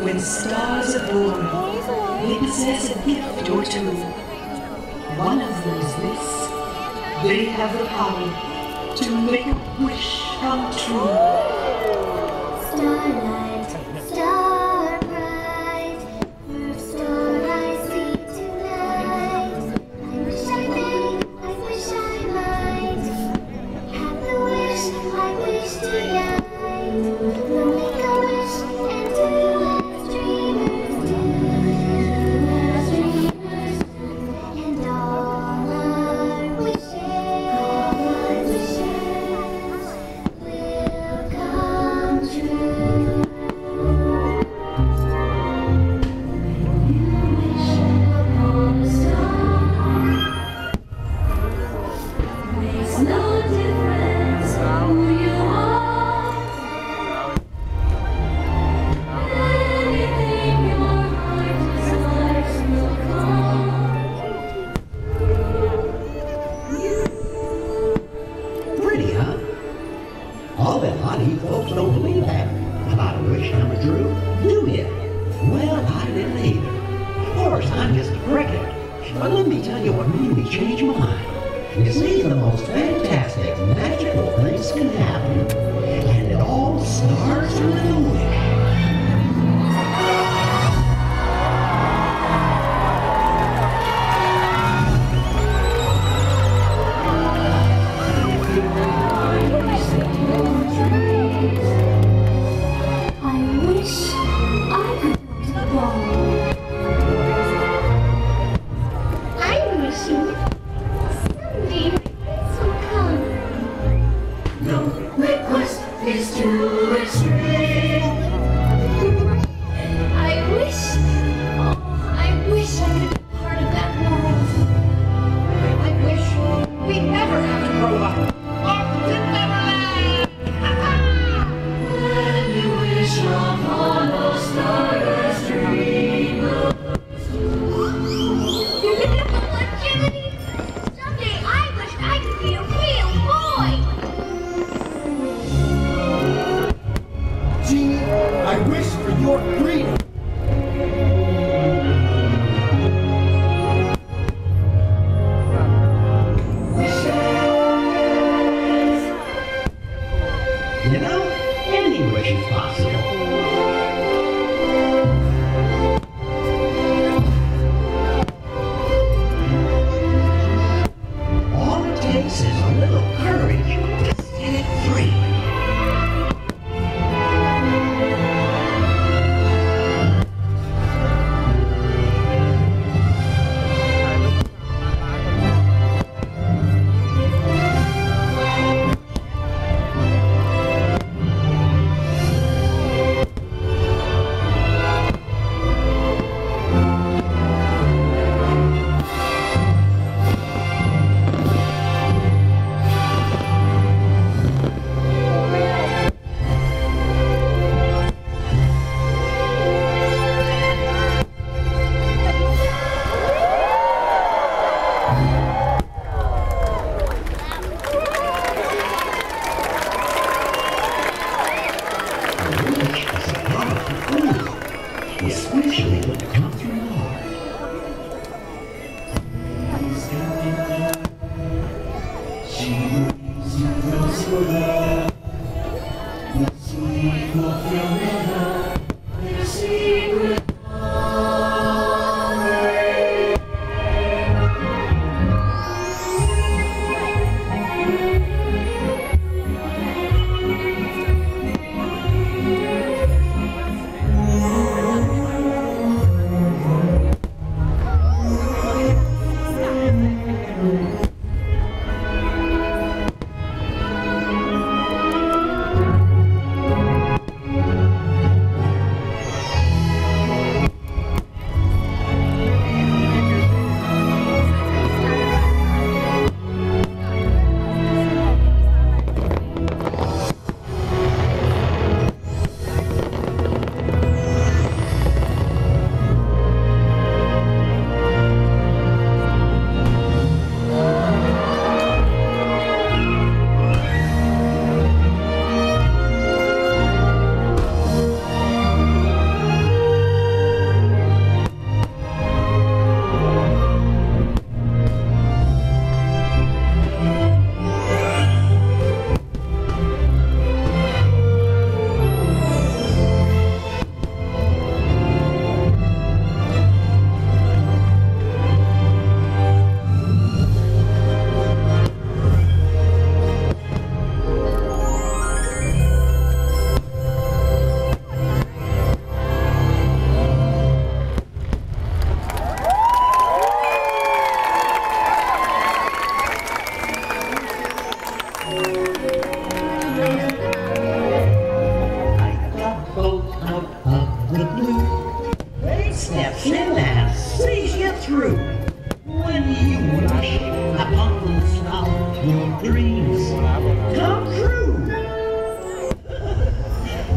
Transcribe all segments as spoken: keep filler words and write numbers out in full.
When stars are born, they possess a gift or two. One of them is this: they have the power to make a wish come true. Starlight, star bright, first star I see tonight. I wish I may, I wish I might have the wish I wish tonight. We'll make a wish and do as dreamers do, as dreamers do, and all our wishes, all our wishes will come true. When you wish upon a star, makes no difference who you are. Anything your heart desires will come. Pretty, huh? I'll bet a lot of you folks don't believe that about a wish coming true, do ya? Well, I didn't either. Of course, I'm just a cricket. But let me tell you what made me change mine. You see, the most fantastic, magical things can happen. And it all starts with a wish. I wish I could build a ball. I'm wishing someday my prince will come. No request is too extreme. I wish, oh, I wish I could be part of that world. I wish we never have to grow up. Off to Neverland! When you wish upon a starless dream. You're gonna pull a Jiminy? Someday I wish I could be a real boy. Genie, I wish for your freedom. You know, any wish is possible. All it takes is a little courage to set it free. Especially when it comes from the heart. She brings you closer love. The sweet fulfillment of the secret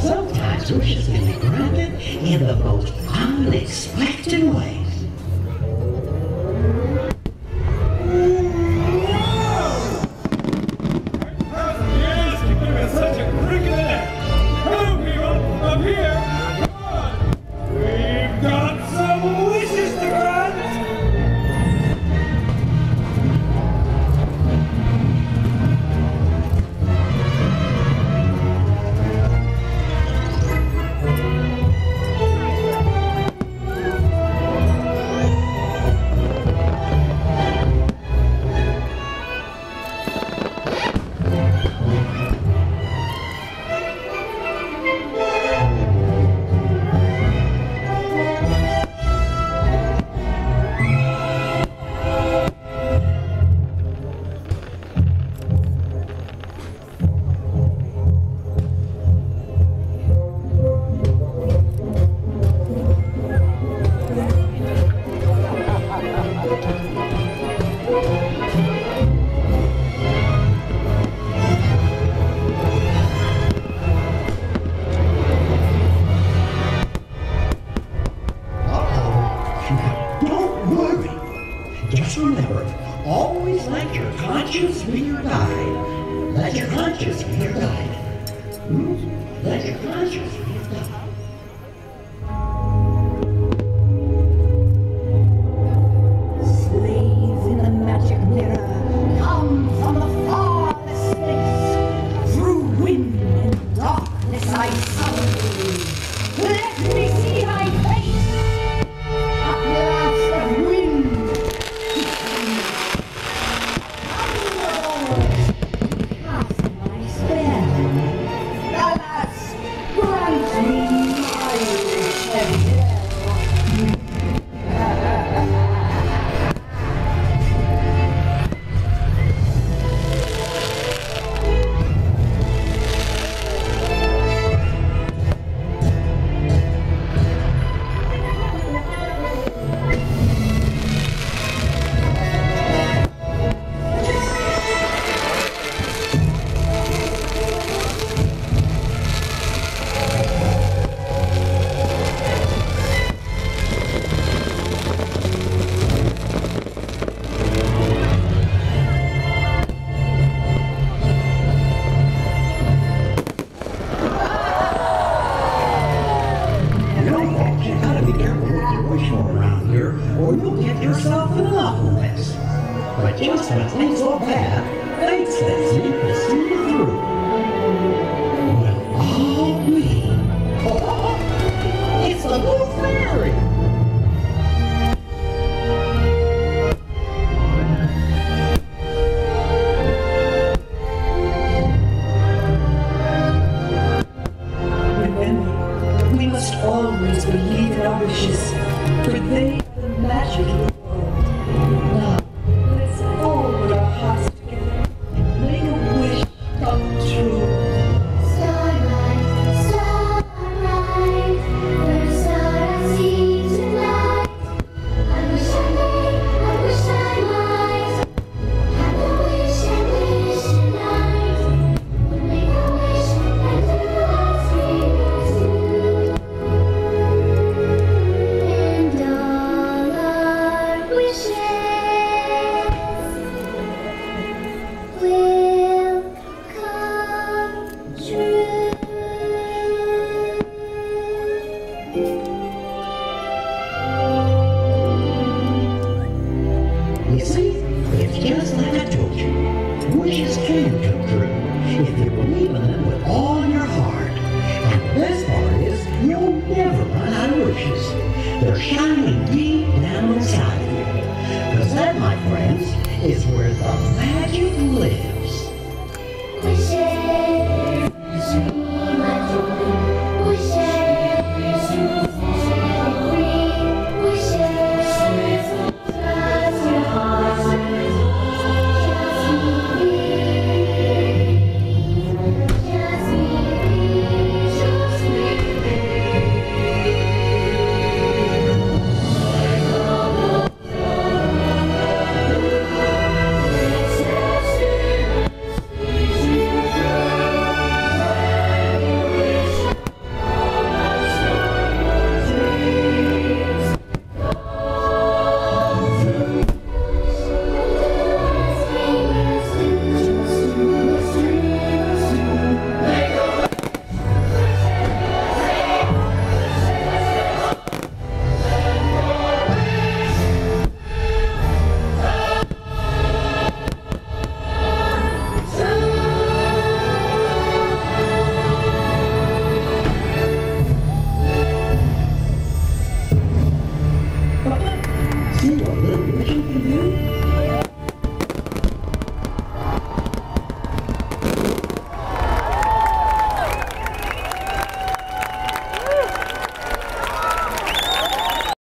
Sometimes wishes can be granted in the most unexpected ways. Just remember, always let your conscience be your guide. Let your conscience be your guide. Hmm? Let your conscience be your guide. Slaves in the magic mirror come from the farthest space. Through wind and darkness I summon you. Let me see thy face. At last of wind. Or you'll get yourself in an awful mess. But just when things go bad, fate steps in to see you through. Well, all me. Oh, it's the Blue Fairy! Remember, we must always believe in our wishes, for they